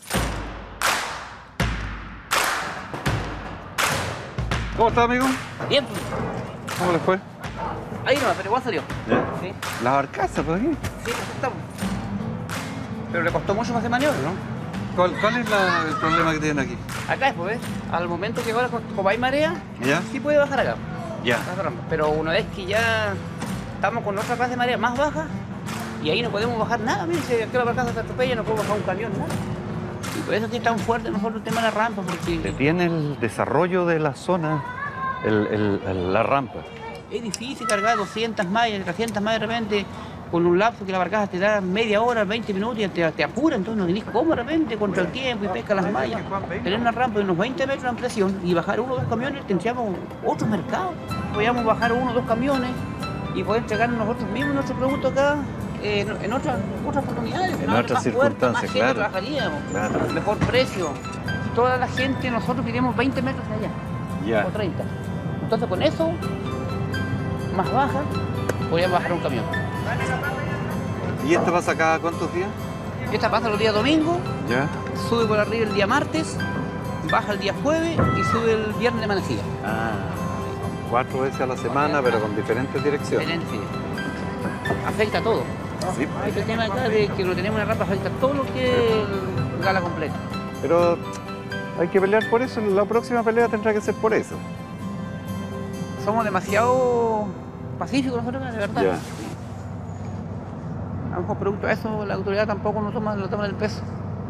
¿Cómo está, amigo? Bien. ¿Cómo les fue? Ahí nomás, pero igual salió. ¿Ya? Sí, Las barcazas, pues aquí. sí, pues estamos. Pero le costó mucho más de maniobra, ¿no? ¿Cuál es el problema que tienen aquí? Acá es, pues, al momento que ahora como hay marea, ¿Ya? sí puede bajar acá. Ya. Baja rampa. Pero una vez que ya estamos con otra clase de marea más baja, y ahí no podemos bajar nada, mire, si aquí la barcaza se atropella, no podemos bajar un camión, nada. Y por eso sí es tan fuerte nosotros el tema de la rampa, porque Detiene el desarrollo de la zona, la rampa. es difícil cargar 200 mallas, 300 mallas de repente, con un lapso que la barcaza te da media hora, 20 minutos y te apura, entonces no tenés cómo de repente contra el tiempo y pesca las mallas. Tener una rampa de unos 20 metros de ampliación y bajar 1 o 2 camiones, tendríamos otros mercados. Podríamos bajar 1 o 2 camiones y poder entregar nosotros mismos nuestro producto acá en otras oportunidades. En ¿no? otras Más circunstancias, más gente claro. trabajaríamos, Claro. mejor precio. Toda la gente, nosotros queremos 20 metros de allá, Ya. o 30. Entonces con eso, más baja, podríamos bajar un camión. ¿Y esto pasa cada cuántos días? Esta pasa los días domingos, Ya. sube por arriba el día martes, baja el día jueves y sube el viernes de manecilla. Ah, 4 veces a la semana, pero con diferentes direcciones. Excelente. Afecta a todo. Sí. Este tema acá de que lo tenemos en la rampa afecta a todo lo que es el Gala completo. Pero hay que pelear por eso. La próxima pelea tendrá que ser por eso. Somos demasiado pacíficos nosotros, de verdad. Ya. A lo mejor producto de eso la autoridad tampoco nos toma el peso.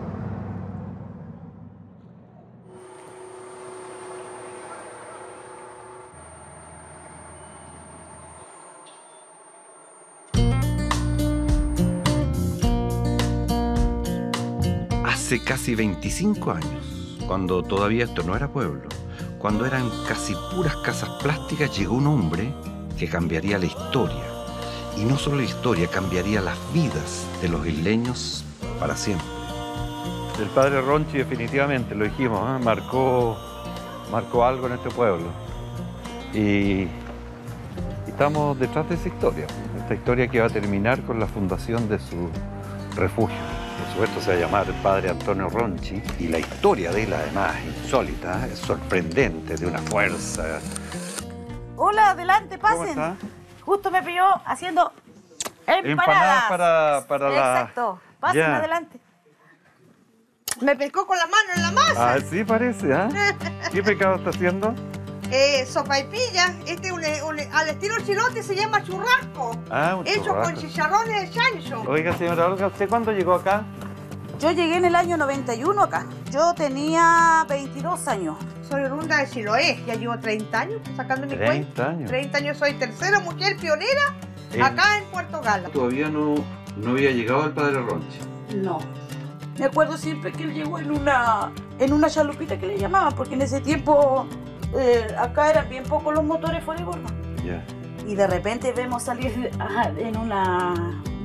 Hace casi 25 años, cuando todavía esto no era pueblo, cuando eran casi puras casas plásticas, llegó un hombre que cambiaría la historia. Y no solo la historia, cambiaría las vidas de los isleños para siempre. El padre Ronchi definitivamente, lo dijimos, ¿eh? marcó algo en este pueblo. Y estamos detrás de esa historia. Esta historia que va a terminar con la fundación de su refugio. Por supuesto se va a llamar el padre Antonio Ronchi. Y la historia de él, además, insólita, es sorprendente, de una fuerza. Hola, adelante, pasen. ¿Cómo está? Justo me pilló haciendo empanadas. para la... Exacto. Pasen Ya. adelante. Me pescó con la mano en la masa. Ah, sí parece, ¿ah? ¿Qué pecado está haciendo? Sopaipilla. Este al estilo chilote se llama churrasco. Ah, un Hecho churrasco. con chicharrones de chancho. Oiga, señora Olga, ¿usted cuándo llegó acá? Yo llegué en el año 91 acá. Yo tenía 22 años. Soy oriunda de Chiloé. Ya llevo 30 años sacando mi 30 cuenta. años. 30 años. Soy tercera mujer pionera acá en Puerto Gala. Todavía no había llegado el padre Ronchi. No. Me acuerdo siempre que él llegó en una chalupita que le llamaban, porque en ese tiempo acá eran bien pocos los motores fuera de bordo. Ya. Y de repente vemos salir en una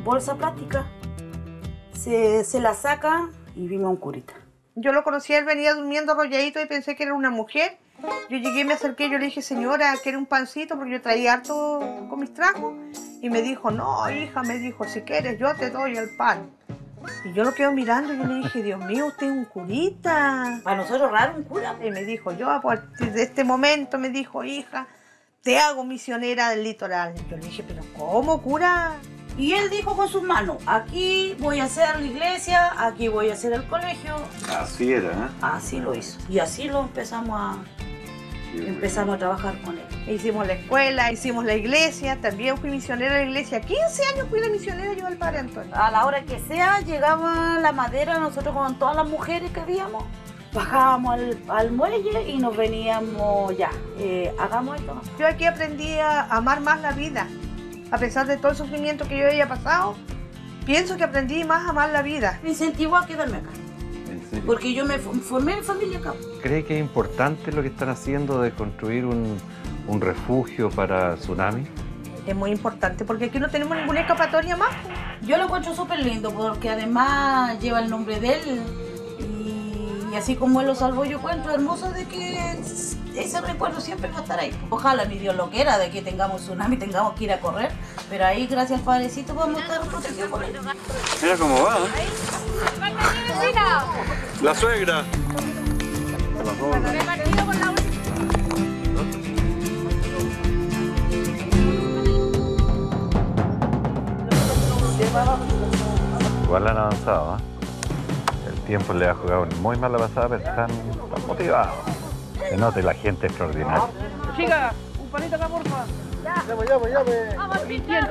bolsa plástica, se la saca y vimos un curita. Yo lo conocí, él venía durmiendo arrolladito y pensé que era una mujer. Yo llegué, me acerqué, yo le dije, señora, ¿quiere un pancito? Porque yo traía harto con mis tragos. Y me dijo, no, hija, me dijo, si quieres yo te doy el pan. Y yo lo quedo mirando y yo le dije, Dios mío, usted es un curita. Para nosotros raro un cura. Y me dijo, yo a partir de este momento, me dijo, hija, te hago misionera del litoral. Yo le dije, pero ¿cómo, cura? Y él dijo con sus manos, aquí voy a hacer la iglesia, aquí voy a hacer el colegio. Así era, ¿eh? Así lo hizo. Y así lo empezamos a trabajar con él. Hicimos la escuela, hicimos la iglesia, también fui misionera de la iglesia. 15 años fui la misionera yo al Padre Antonio. A la hora que sea, llegaba la madera, nosotros con todas las mujeres que habíamos, bajábamos al muelle y nos veníamos ya, hagamos esto. Yo aquí aprendí a amar más la vida. A pesar de todo el sufrimiento que yo había pasado, pienso que aprendí más a amar la vida. Me incentivó a quedarme acá. Porque yo me formé en familia acá. ¿Cree que es importante lo que están haciendo de construir un refugio para tsunami? Es muy importante porque aquí no tenemos ninguna escapatoria más. Yo lo encuentro súper lindo porque además lleva el nombre de él y así como él lo salvó, yo encuentro hermoso de que ese recuerdo siempre va a estar ahí. Ojalá ni Dios lo quiera de que tengamos tsunami, tengamos que ir a correr, pero ahí gracias al Padrecito vamos a estar protegidos por él. Mira cómo va, ¿eh? La suegra. Igual han avanzado, ¿eh? El tiempo le ha jugado una muy mala pasada, pero están motivados. Se nota la gente extraordinaria. Chica, un panito acá, porfa. Ya. Mintiendo.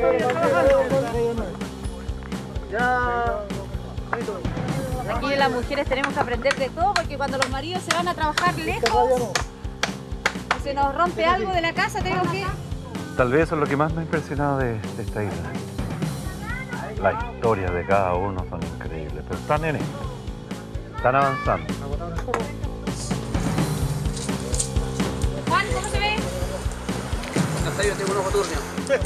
Ya. Aquí las mujeres tenemos que aprender de todo porque cuando los maridos se van a trabajar lejos y se nos rompe algo de la casa, tenemos que... Tal vez eso es lo que más me ha impresionado de esta isla. Las historias de cada uno son increíbles, pero están en esto. Están avanzando. Juan, ¿cómo se ve? No sé, yo tengo un ojo turbio.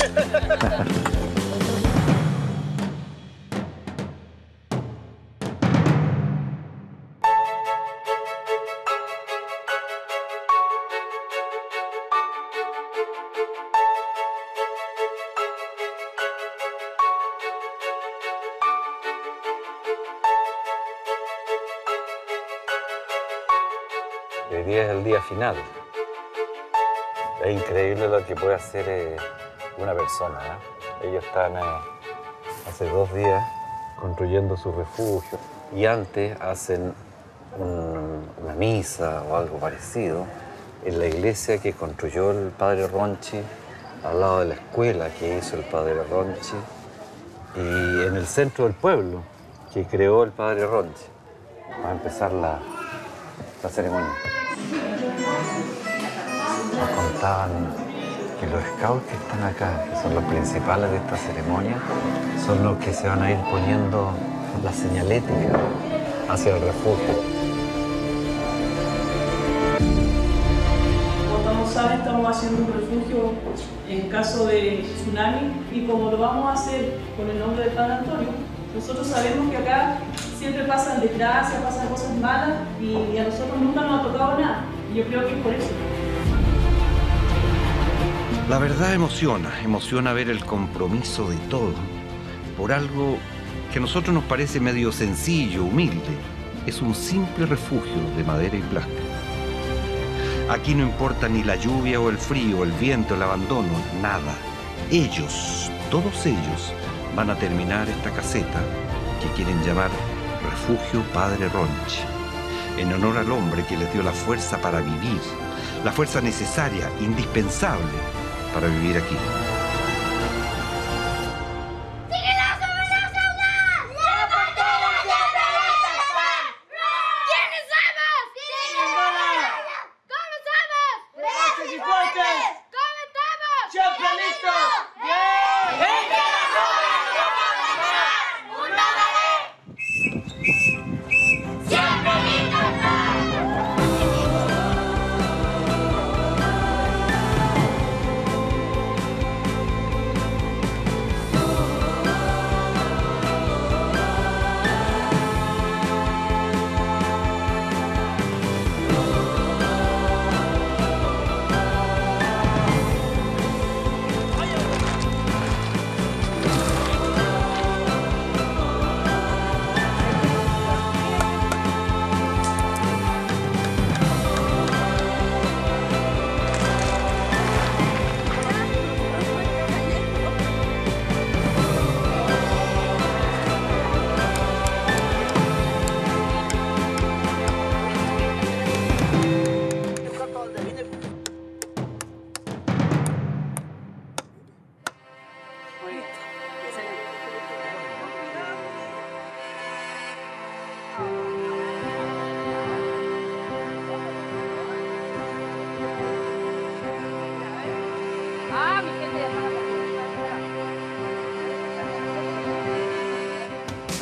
Hoy día es el día final. Es increíble lo que puede hacer una persona, ¿eh? Ellos están hace 2 días construyendo su refugio y antes hacen una misa o algo parecido en la iglesia que construyó el padre Ronchi, al lado de la escuela que hizo el padre Ronchi y en el centro del pueblo que creó el padre Ronchi. Va a empezar la ceremonia. Nos contaban que los scouts que están acá, que son los principales de esta ceremonia, son los que se van a ir poniendo la señalética hacia el refugio. Como todos saben, estamos haciendo un refugio en caso de tsunami y como lo vamos a hacer con el nombre del Padre Antonio, nosotros sabemos que acá siempre pasan desgracias, pasan cosas malas y a nosotros nunca nos ha tocado nada. Y yo creo que es por eso. La verdad emociona ver el compromiso de todos por algo que a nosotros nos parece medio sencillo, humilde. Es un simple refugio de madera y plástico. Aquí no importa ni la lluvia o el frío, el viento, el abandono, nada. Ellos, todos ellos, van a terminar esta caseta que quieren llamar Refugio Padre Ronchi, en honor al hombre que les dio la fuerza para vivir, la fuerza necesaria, indispensable para vivir aquí.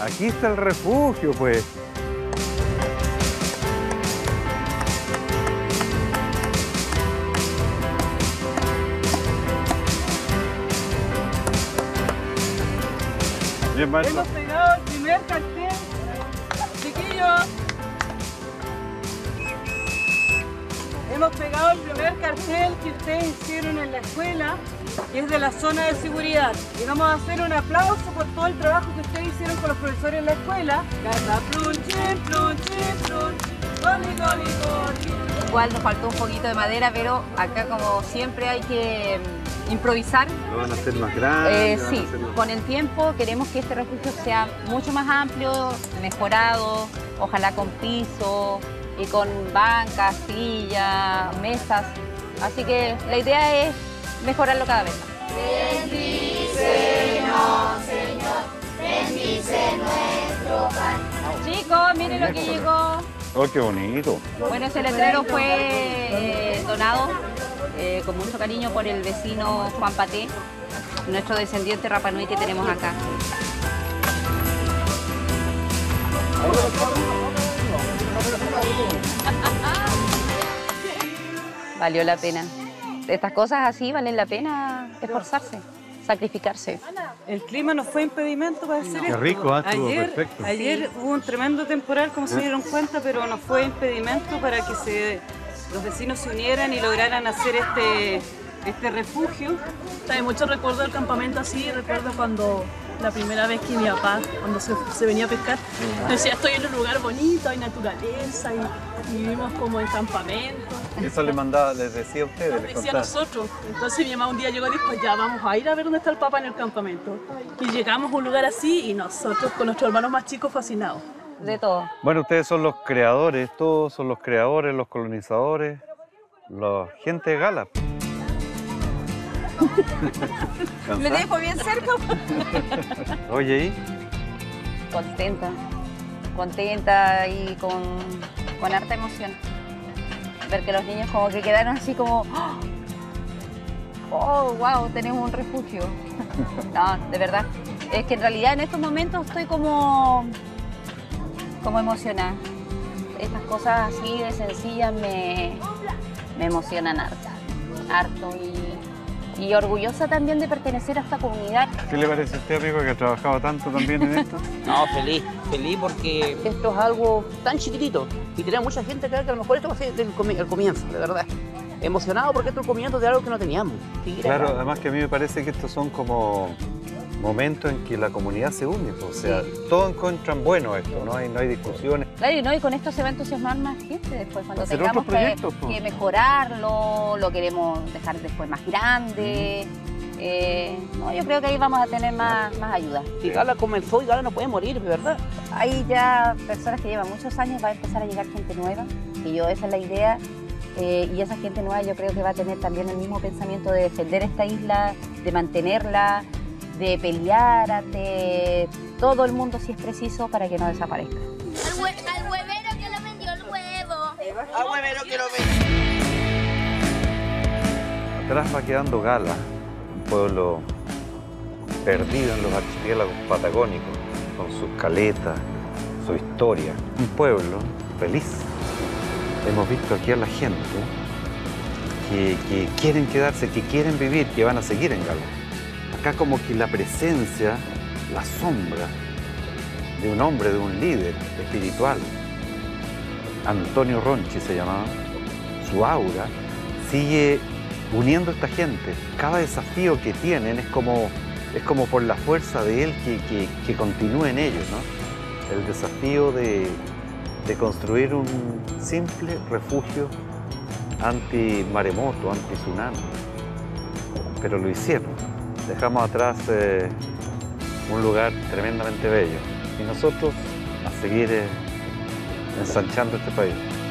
Aquí está el refugio, pues. Bien, maestro. Hemos pegado el primer cartel. Chiquillos. Hemos pegado el primer cartel que ustedes hicieron en la escuela, que es de la zona de seguridad. Y vamos a hacer un aplauso por todo el trabajo que ustedes hicieron con los profesores en la escuela. Cata, plunche, plunche, plunche, goli, goli, goli. Igual nos faltó un poquito de madera, pero acá como siempre hay que improvisar. Lo van a hacer más grande. Sí, con el tiempo queremos que este refugio sea mucho más amplio, mejorado, ojalá con piso y con bancas, sillas, mesas. Así que la idea es mejorarlo cada vez más. Bendícenos, Señor, bendice nuestro pan. Chicos, miren lo que llegó. ¡Oh, qué bonito! Bueno, ese letrero fue donado con mucho cariño por el vecino Juan Paté, nuestro descendiente Rapa Nui que tenemos acá. Valió la pena. Estas cosas así valen la pena esforzarse, sacrificarse. El clima nos fue impedimento para hacer esto. Qué rico, estuvo perfecto. Ayer hubo un tremendo temporal, como se dieron cuenta, pero nos fue impedimento para que los vecinos se unieran y lograran hacer este refugio. Trae mucho recuerdo del campamento así, recuerdo cuando la primera vez que mi papá, cuando se venía a pescar, decía, estoy en un lugar bonito, hay naturaleza y vivimos como en campamento. Eso les decía a ustedes, Les decía a nosotros. Entonces mi mamá un día llegó y dijo, ya vamos a ir a ver dónde está el papá en el campamento. Y llegamos a un lugar así y nosotros con nuestros hermanos más chicos fascinados. De todo. Bueno, ustedes son los creadores, todos son los creadores, los colonizadores, la gente de Gala. Me dejo bien cerca. Oye, ¿y? Contenta y con harta emoción. Ver que los niños como que quedaron así como, oh, wow, tenemos un refugio. No, de verdad. Es que en realidad en estos momentos estoy como emocionada. Estas cosas así de sencillas me emocionan harto y orgullosa también de pertenecer a esta comunidad. ¿Qué le parece a usted, amigo, que ha trabajado tanto también en esto? No, feliz porque esto es algo tan chiquitito y tenemos mucha gente acá que a lo mejor esto va a ser el comienzo, de verdad. Emocionado porque esto es el comienzo de algo que no teníamos. Claro, además que a mí me parece que estos son como momentos en que la comunidad se une, o sea, todos encuentran bueno esto, no hay discusiones. Claro, y con esto se va a entusiasmar más gente después, cuando hacer tengamos otros proyectos, que mejorarlo, lo queremos dejar después más grande. No, yo creo que ahí vamos a tener más ayuda. Si Gala comenzó y Gala no puede morir, de verdad. Hay ya personas que llevan muchos años, va a empezar a llegar gente nueva, y esa es la idea. Y esa gente nueva yo creo que va a tener también el mismo pensamiento de defender esta isla, de mantenerla, de pelear ante todo el mundo si es preciso para que no desaparezca. Al huevero que le vendió el huevo. Al huevero que lo vendió. Atrás va quedando Gala, un pueblo perdido en los archipiélagos patagónicos, con sus caletas, su historia. Un pueblo feliz. Hemos visto aquí a la gente que quieren quedarse, que quieren vivir, que van a seguir en Gala. Acá como que la presencia, la sombra de un hombre, de un líder espiritual, Antonio Ronchi se llamaba, su aura sigue uniendo a esta gente. Cada desafío que tienen es como por la fuerza de él que continúen ellos, ¿no? El desafío de construir un simple refugio anti-maremoto, anti-tsunami. Pero lo hicieron. Dejamos atrás un lugar tremendamente bello. Y nosotros a seguir ensanchando este país.